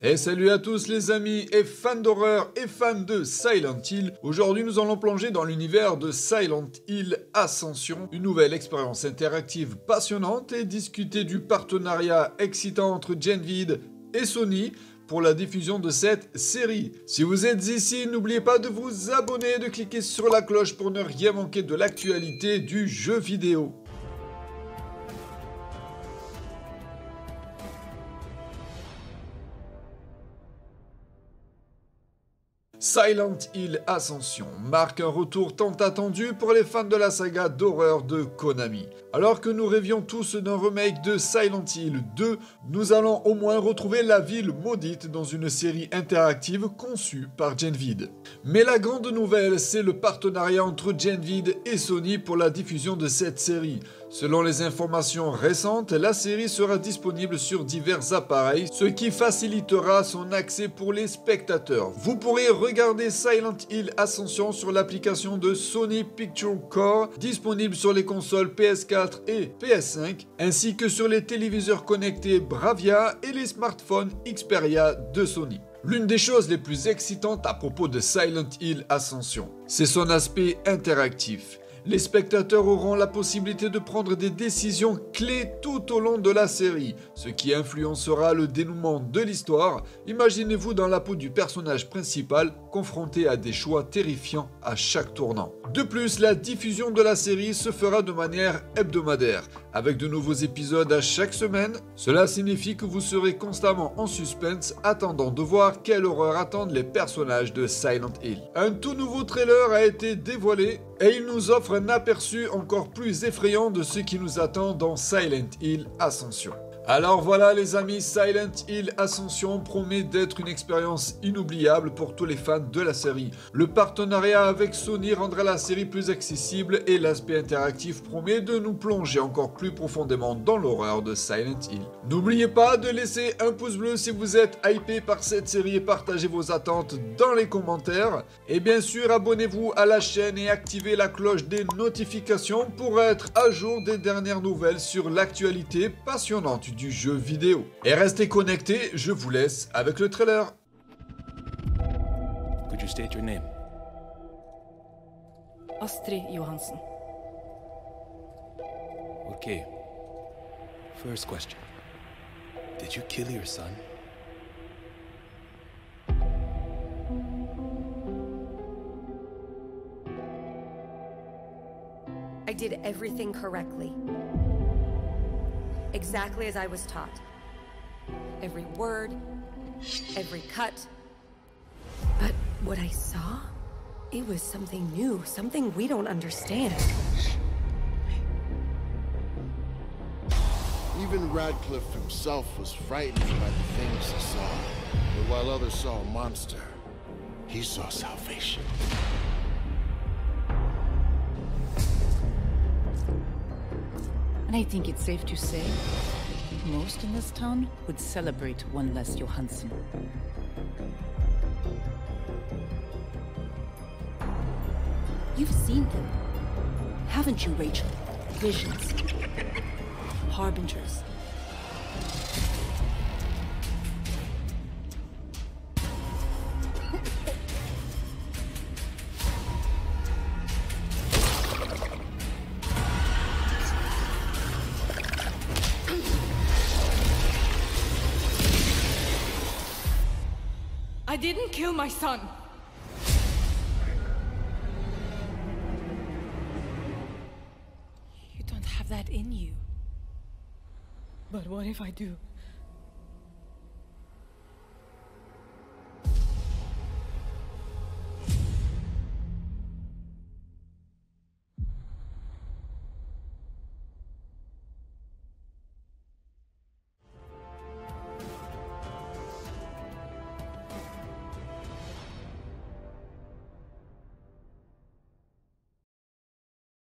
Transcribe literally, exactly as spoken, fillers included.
Et salut à tous les amis et fans d'horreur et fans de Silent Hill. Aujourd'hui nous allons plonger dans l'univers de Silent Hill Ascension, une nouvelle expérience interactive passionnante et discuter du partenariat excitant entre Genvid et Sony pour la diffusion de cette série. Si vous êtes ici, n'oubliez pas de vous abonner et de cliquer sur la cloche pour ne rien manquer de l'actualité du jeu vidéo. Silent Hill Ascension marque un retour tant attendu pour les fans de la saga d'horreur de Konami. Alors que nous rêvions tous d'un remake de Silent Hill deux, nous allons au moins retrouver la ville maudite dans une série interactive conçue par Genvid. Mais la grande nouvelle, c'est le partenariat entre Genvid et Sony pour la diffusion de cette série. Selon les informations récentes, la série sera disponible sur divers appareils, ce qui facilitera son accès pour les spectateurs. Vous pourrez regarder Silent Hill Ascension sur l'application de Sony Pictures Core, disponible sur les consoles P S quatre et P S cinq, ainsi que sur les téléviseurs connectés Bravia et les smartphones Xperia de Sony. L'une des choses les plus excitantes à propos de Silent Hill Ascension, c'est son aspect interactif. Les spectateurs auront la possibilité de prendre des décisions clés tout au long de la série, ce qui influencera le dénouement de l'histoire. Imaginez-vous dans la peau du personnage principal, confronté à des choix terrifiants à chaque tournant. De plus, la diffusion de la série se fera de manière hebdomadaire, avec de nouveaux épisodes à chaque semaine. Cela signifie que vous serez constamment en suspense, attendant de voir quelle horreur attendent les personnages de Silent Hill. Un tout nouveau trailer a été dévoilé, et il nous offre un aperçu encore plus effrayant de ce qui nous attend dans Silent Hill Ascension. Alors voilà les amis, Silent Hill Ascension promet d'être une expérience inoubliable pour tous les fans de la série. Le partenariat avec Sony rendra la série plus accessible et l'aspect interactif promet de nous plonger encore plus profondément dans l'horreur de Silent Hill. N'oubliez pas de laisser un pouce bleu si vous êtes hypé par cette série et partagez vos attentes dans les commentaires. Et bien sûr, abonnez-vous à la chaîne et activez la cloche des notifications pour être à jour des dernières nouvelles sur l'actualité passionnante du jeu vidéo. Et restez connectés, je vous laisse avec le trailer. Could you state your name? Astrid Johansen. Okay. First question. Did you kill your son? I did everything correctly. Exactly as I was taught. Every word, every cut. But what I saw, it was something new, something we don't understand. Even Radcliffe himself was frightened by the things he saw. But while others saw a monster, he saw salvation. And I think it's safe to say, most in this town would celebrate one less Johansen. You've seen them, haven't you, Rachel? Visions. Harbingers. I didn't kill my son. You don't have that in you. But what if I do?